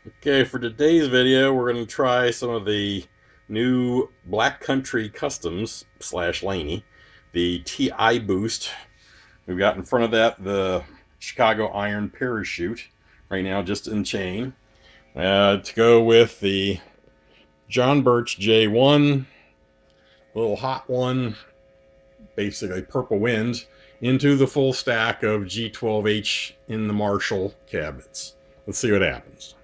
Okay, for today's video, we're going to try some of the new Black Country Customs / Laney, the TI-BOOST. We've got in front of that the Chicago Iron Parachute, right now just in chain. To go with the Birch J1, little hot one, basically Purple Wind, into the full stack of G12H in the Marshall cabinets. Let's see what happens.